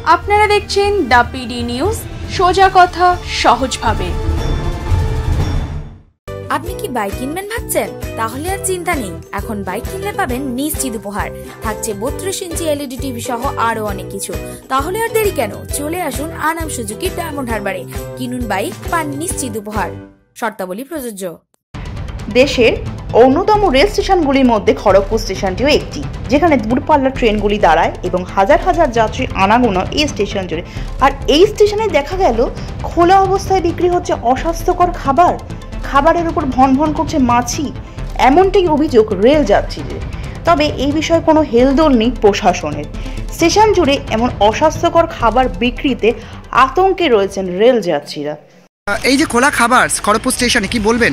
আপনারা দেখছেন the PD news, সোজা কথা সহজভাবে। আপনি কি বাইক কিনবেন ভাবছেন? তাহলে আর চিন্তা নেই, এখন বাইক কিনলে পাবেন নিশ্চিত উপহার। থাকছে 32 ইঞ্চি এলইডি টিভি সহ আরো অনেক কিছু। তাহলে আর দেরি কেন, চলে আসুন আনাম সুজুকি ডায়মন্ড হারবারে। কিনুন বাইক, পান নিশ্চিত উপহার। শর্তাবলী প্রযোজ্য। দেশের অন্যতম রেল স্টেশনগুলির মধ্যে খড়গপুর স্টেশনটিও একটি, যেখানে দূরপাল্লার ট্রেনগুলি দাঁড়ায় এবং হাজার হাজার যাত্রী আনাগোনা এই স্টেশন জুড়ে। আর এই স্টেশনে দেখা গেল খোলা অবস্থায় বিক্রি হচ্ছে অস্বাস্থ্যকর খাবার, খাবারের উপর ভন ভন করছে মাছি, এমনটাই অভিযোগ রেল যাত্রীদের। তবে এই বিষয়ে কোনো হেলদোল নেই প্রশাসনের। স্টেশন জুড়ে এমন অস্বাস্থ্যকর খাবার বিক্রিতে আতঙ্কে রয়েছেন রেল যাত্রীরা। এই যে খোলা খাবার খড়গপুর স্টেশনে, কি বলবেন?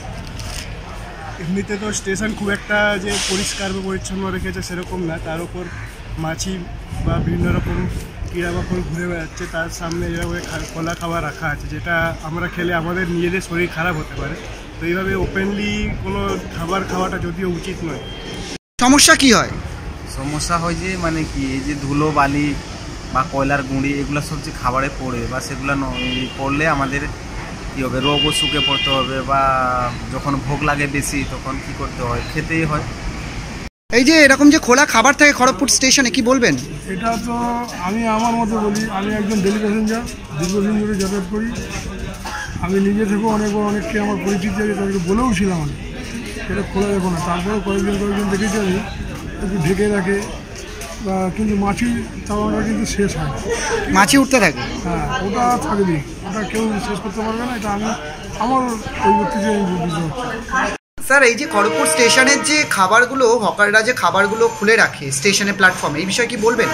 এমনিতে তো স্টেশন খুব একটা যে পরিষ্কার বা পরিচ্ছন্ন রেখেছে সেরকম না, তার উপর মাছি বা বিভিন্ন রকম কীড়ামাকড় ঘুরে বেড়াচ্ছে, তার সামনে এভাবে খোলা খাবার রাখা আছে, যেটা আমরা খেলে আমাদের নিজেদের শরীর খারাপ হতে পারে। তো এইভাবে ওপেনলি কোনো খাবার খাওয়াটা যদিও উচিত নয়। সমস্যা কি হয়? সমস্যা হয় যে মানে কি, এই যে ধুলো বালি বা কয়লার গুঁড়ি এগুলো সব যে খাবারে পড়ে বা সেগুলো পড়লে আমাদের কী হবে, রোগও শুকে পড়তে হবে, বা যখন ভোগ লাগে বেশি তখন কি করতে হয়, খেতেই হয়। এই যে এরকম যে খোলা খাবার থাকে খড়গপুর স্টেশনে, কি বলবেন? এটা তো আমি আমার মতো বলি, আমি একজন ডেলি প্যাসেঞ্জার, দীর্ঘদিন ধরে যাতায়াত করি। আমি নিজে থেকেও অনেককে আমার পরিচিত আছে, তাদেরকে বলেও ছিলাম আমি এটা খোলা রেখো না। তারপরে কয়েকজন দেখেছি আমি একটু ঢেকে রাখে, কিন্তু মাছি চালানোটা কিন্তু শেষ হয়, মাছি উঠতে থাকে। হ্যাঁ, ওটা থাকবেই, ওটা কেউ শেষ করতে পারবে না। এটা আমি আমার ওই ব্যক্তিকে আমি বুঝতে পারছি। স্যার, এই যে খড়গপুর স্টেশনের যে খাবারগুলো হকাররা যে খাবারগুলো খুলে রাখে স্টেশনের প্ল্যাটফর্মে, এই বিষয়ে কি বলবেন?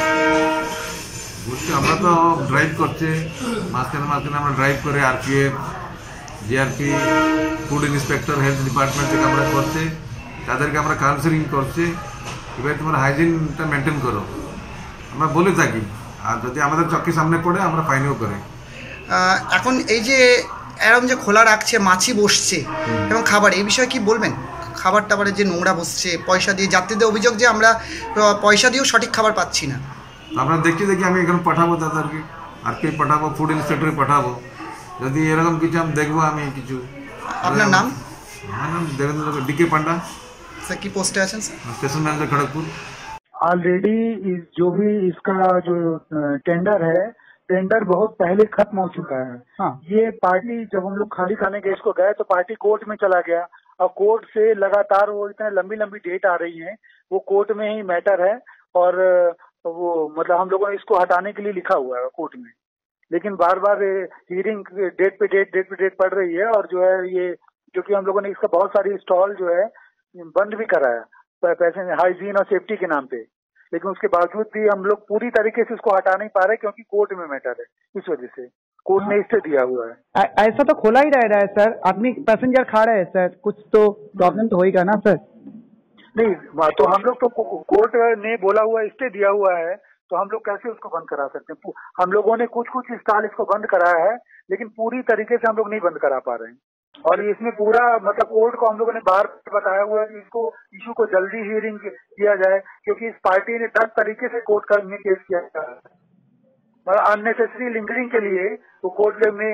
বলছি, আমরা তো ড্রাইভ করছে, মাঝখানে আমরা ড্রাইভ করে RPF, GRP, food inspector, health department থেকে আমরা করছে, তাদেরকে আমরা কাউন্সেলিং করছি, এবার তোমরা হাইজিনটা মেনটেন করো আমরা বলে থাকি। আর যদি আমাদের চক্কি সামনে পড়ে আমরা ফাইনও করি। এখন এই যে এরকম যে খোলা রাখছে, মাছি বসছে এবং খাবার, এই বিষয়ে কি বলবেন? খাবার টাবারে যে নোংরা বসছে, পয়সা দিয়ে, যাত্রীদের অভিযোগ যে আমরা পয়সা দিয়েও সঠিক খাবার পাচ্ছি না। আমরা দেখি আমি এখানে পাঠাবো, তাদেরকে আরপিএফ পাঠাবো, ফুড ইন্সপেক্টরে পাঠাবো, যদি এরকম কিছু আমি দেখবো। আমি কিছু। আপনার নাম? আমার নাম देवेंद्र डीके पांडा। স্যার, কি পোস্টে আছেন sir? Station manager Kharagpur. Already जो भी इसका जो टेंडर है, टेंडर बहुत पहले खत्म हो चुका है। हाँ, ये पार्टी जब हम लोग खाली खाने गैस को गए तो पार्टी कोर्ट में चला गया, और कोर्ट से लगातार वो इतने लंबी लंबी डेट आ रही है, वो कोर्ट में ही मैटर है। और वो मतलब हम लोगों ने इसको हटाने के लिए लिखा हुआ है कोर्ट में, लेकिन बार बार हियरिंग डेट पे डेट पड़ रही है। और जो है ये, क्योंकि हम लोगों ने इसका बहुत सारी स्टॉल जो है बंद भी कराया पैसे हाइजीन और सेफ्टी के नाम पे, लेकिन उसके बावजूद भी हम लोग पूरी तरीके से इसको हटा नहीं पा रहे, क्योंकि कोर्ट में मैटर है। इस वजह से कोर्ट ने स्टे दिया हुआ है। ऐसा तो खोला ही रह रहा है सर, आदमी पैसेंजर खा रहे हैं सर, कुछ तो प्रॉब्लम तो होगा ना सर? नहीं, तो हम लोग तो कोर्ट ने बोला हुआ, स्टे दिया हुआ है, तो हम लोग कैसे उसको बंद करा सकते हैं? हम लोगों ने कुछ स्टॉल इसको बंद कराया है, लेकिन पूरी तरीके से हम लोग नहीं बंद करा पा रहे हैं। और इसमें पूरा मतलब कोर्ट को हम लोगों ने बार बताया हुआ है कि इसको इशू को जल्दी हियरिंग किया जाए, क्योंकि इस पार्टी ने 10 तरीके से कोर्ट में केस किया है, अननेसेसरी लिंगरिंग के लिए। तो कोर्ट में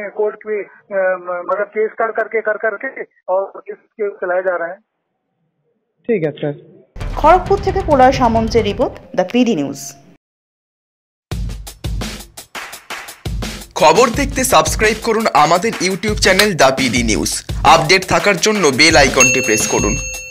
मतलब केस कर करके और केस चलाए जा रहे हैं। ঠিক আছে স্যার। খড়গপুর থেকে পোলার সামন্তের রিপোর্ট, দ্য পিডি নিউজ। খবর দেখতে সাবস্ক্রাইব করুন আমাদের YouTube channel the PD news. Update থাকার জন্য বেল আইকনটি প্রেস করুন।